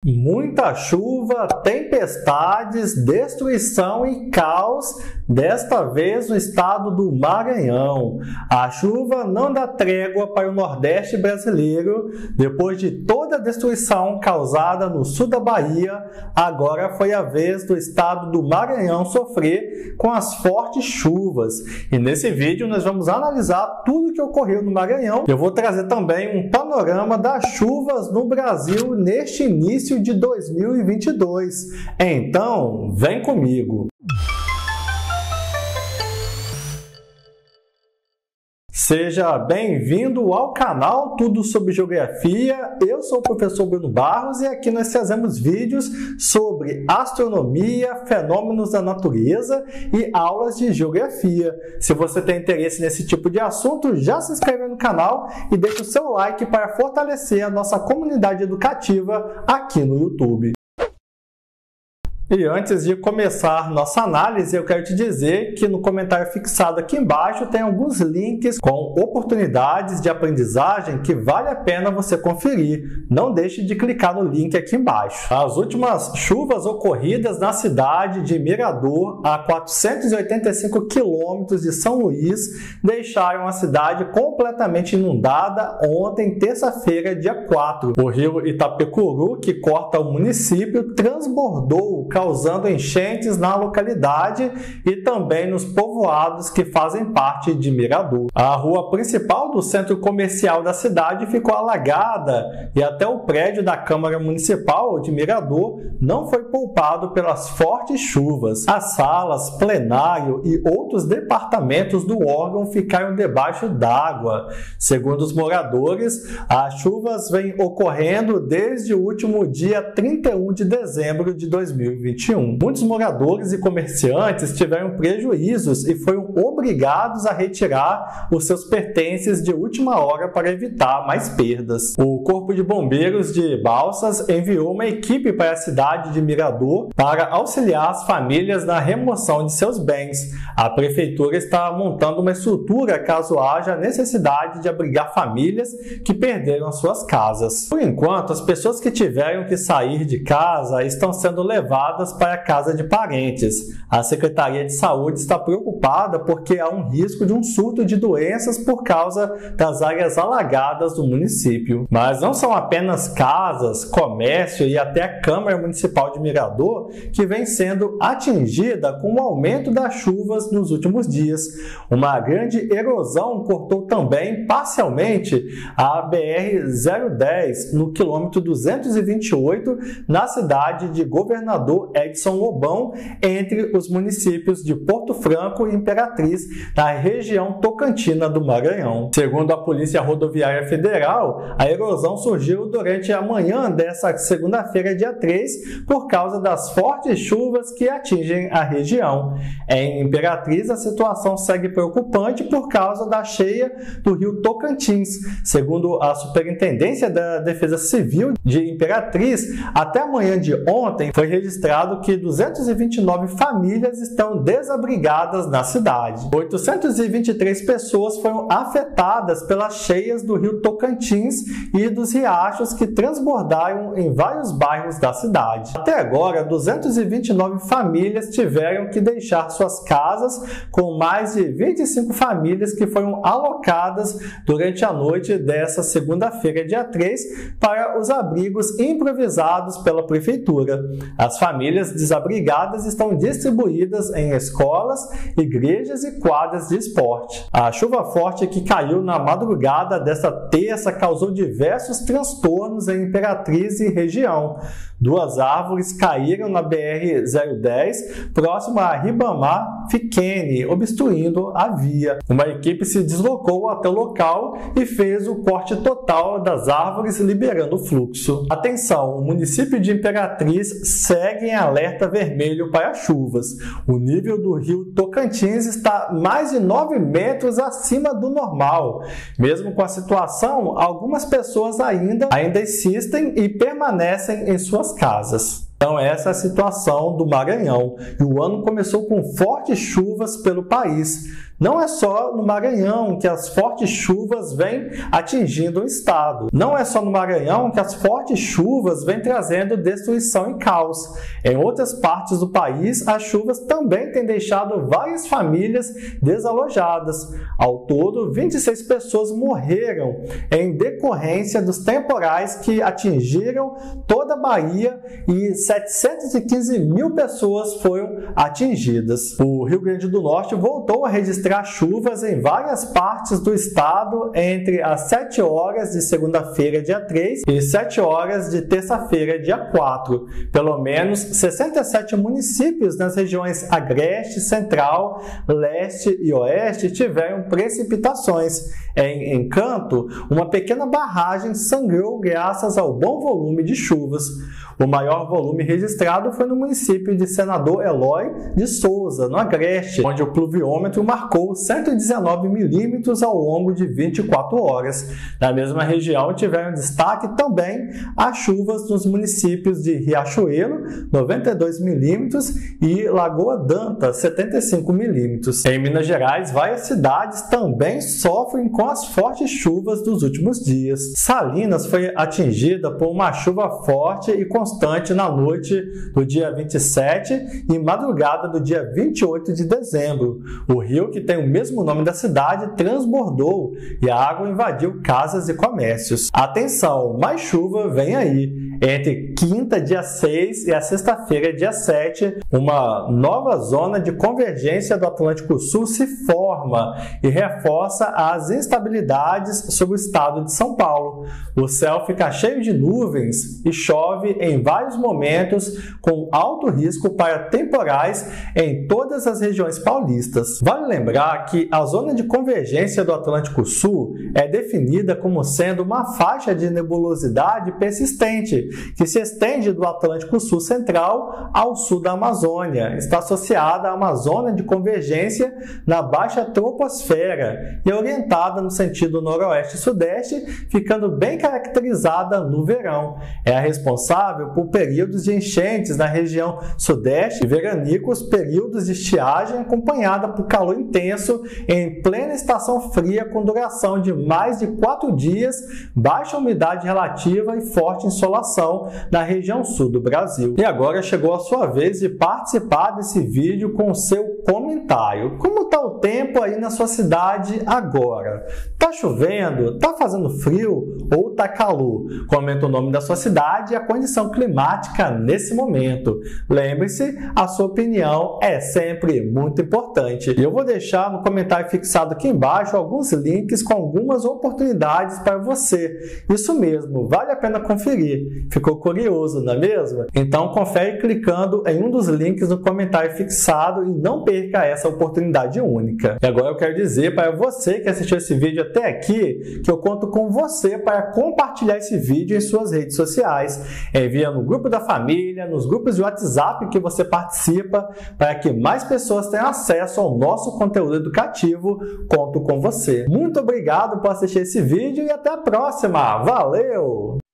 Muita chuva, tempestades, destruição e caos, desta vez no estado do Maranhão. A chuva não dá trégua para o Nordeste brasileiro. Depois de toda a destruição causada no sul da Bahia, agora foi a vez do estado do Maranhão sofrer com as fortes chuvas. E nesse vídeo nós vamos analisar tudo o que ocorreu no Maranhão. Eu vou trazer também um panorama das chuvas no Brasil neste início de 2022. Então, vem comigo! Seja bem-vindo ao canal Tudo sobre Geografia. Eu sou o professor Bruno Barros e aqui nós trazemos vídeos sobre astronomia, fenômenos da natureza e aulas de geografia. Se você tem interesse nesse tipo de assunto, já se inscreve no canal e deixa o seu like para fortalecer a nossa comunidade educativa aqui no YouTube. E antes de começar nossa análise, eu quero te dizer que no comentário fixado aqui embaixo tem alguns links com oportunidades de aprendizagem que vale a pena você conferir. Não deixe de clicar no link aqui embaixo. As últimas chuvas ocorridas na cidade de Mirador, a 485 quilômetros de São Luís, deixaram a cidade completamente inundada ontem, terça-feira, dia 4. O rio Itapecuru, que corta o município, transbordou, causando enchentes na localidade e também nos povoados que fazem parte de Mirador. A rua principal do centro comercial da cidade ficou alagada e até o prédio da Câmara Municipal de Mirador não foi poupado pelas fortes chuvas. As salas, plenário e outros departamentos do órgão ficaram debaixo d'água. Segundo os moradores, as chuvas vêm ocorrendo desde o último dia 31 de dezembro de 2021. Muitos moradores e comerciantes tiveram prejuízos e foram obrigados a retirar os seus pertences de última hora para evitar mais perdas. O Corpo de Bombeiros de Balsas enviou uma equipe para a cidade de Mirador para auxiliar as famílias na remoção de seus bens. A prefeitura está montando uma estrutura caso haja necessidade de abrigar famílias que perderam as suas casas. Por enquanto, as pessoas que tiveram que sair de casa estão sendo levadas para a casa de parentes. A Secretaria de Saúde está preocupada porque há um risco de um surto de doenças por causa das áreas alagadas do município. Mas não são apenas casas, comércio e até a Câmara Municipal de Mirador que vem sendo atingida com o aumento das chuvas nos últimos dias. Uma grande erosão cortou também parcialmente a BR-010 no quilômetro 228 na cidade de Governador Edson Lobão, entre os municípios de Porto Franco e Imperatriz, na região tocantina do Maranhão. Segundo a Polícia Rodoviária Federal, a erosão surgiu durante a manhã desta segunda-feira, dia 3, por causa das fortes chuvas que atingem a região. Em Imperatriz, a situação segue preocupante por causa da cheia do rio Tocantins. Segundo a Superintendência da Defesa Civil de Imperatriz, até a manhã de ontem foi registrado que 229 famílias estão desabrigadas na cidade. 823 pessoas foram afetadas pelas cheias do rio Tocantins e dos riachos que transbordaram em vários bairros da cidade. Até agora, 229 famílias tiveram que deixar suas casas, com mais de 25 famílias que foram alocadas durante a noite dessa segunda-feira, dia 3, para os abrigos improvisados pela prefeitura. As famílias desabrigadas estão distribuídas em escolas, igrejas e quadras de esporte. A chuva forte que caiu na madrugada desta terça causou diversos transtornos em Imperatriz e região. 2 árvores caíram na BR-010, próximo a Ribamar Fiquene, obstruindo a via. Uma equipe se deslocou até o local e fez o corte total das árvores, liberando o fluxo. Atenção, o município de Imperatriz segue em alerta vermelho para chuvas. O nível do rio Tocantins está mais de 9 metros acima do normal. Mesmo com a situação, algumas pessoas ainda insistem e permanecem em suas casas. Então essa é a situação do Maranhão. E o ano começou com fortes chuvas pelo país. Não é só no Maranhão que as fortes chuvas vêm atingindo o estado. Não é só no Maranhão que as fortes chuvas vêm trazendo destruição e caos. Em outras partes do país, as chuvas também têm deixado várias famílias desalojadas. Ao todo, 26 pessoas morreram em decorrência dos temporais que atingiram toda a Bahia e 715 mil pessoas foram atingidas. O Rio Grande do Norte voltou a registrar chuvas em várias partes do estado entre as 7 horas de segunda-feira, dia 3, e 7 horas de terça-feira, dia 4. Pelo menos 67 municípios nas regiões Agreste, Central, Leste e Oeste tiveram precipitações. Em Encanto, uma pequena barragem sangrou graças ao bom volume de chuvas. O maior volume registrado foi no município de Senador Eloy de Souza, no Agreste, onde o pluviômetro marcou 119 milímetros ao longo de 24 horas. Na mesma região tiveram destaque também as chuvas nos municípios de Riachuelo, 92 milímetros, e Lagoa D'Anta, 75 milímetros. Em Minas Gerais, várias cidades também sofrem com as fortes chuvas dos últimos dias. Salinas foi atingida por uma chuva forte e constante na noite do dia 27 e madrugada do dia 28 de dezembro. O rio, que tem o mesmo nome da cidade, transbordou e a água invadiu casas e comércios. Atenção, mais chuva vem aí. Entre quinta, dia 6 e a sexta-feira, dia 7, uma nova zona de convergência do Atlântico Sul se forma e reforça as instabilidades sobre o estado de São Paulo. O céu fica cheio de nuvens e chove em vários momentos, com alto risco para temporais em todas as regiões paulistas. Vale lembrar que a zona de convergência do Atlântico Sul é definida como sendo uma faixa de nebulosidade persistente que se estende do Atlântico Sul Central ao sul da Amazônia. Está associada a uma zona de convergência na baixa troposfera e orientada no sentido noroeste-sudeste, ficando bem caracterizada no verão. É a responsável por períodos de enchentes na região sudeste e veranicos, períodos de estiagem acompanhada por calor intenso em plena estação fria com duração de mais de 4 dias, baixa umidade relativa e forte insolação na região sul do Brasil. E agora chegou a sua vez de participar desse vídeo com o seu comentário. Como está o tempo aí na sua cidade agora? Tá chovendo? Tá fazendo frio? Ou tá calor? Comenta o nome da sua cidade e a condição climática nesse momento. Lembre-se, a sua opinião é sempre muito importante. E eu vou deixar no comentário fixado aqui embaixo alguns links com algumas oportunidades para você. Isso mesmo, vale a pena conferir. Ficou curioso, não é mesmo? Então confere clicando em um dos links no comentário fixado e não perca essa oportunidade única. E agora eu quero dizer para você que assistiu esse vídeo até aqui que eu conto com você para compartilhar esse vídeo em suas redes sociais. Envia no grupo da família, nos grupos de WhatsApp que você participa, para que mais pessoas tenham acesso ao nosso conteúdo educativo. Conto com você. Muito obrigado por assistir esse vídeo e até a próxima. Valeu!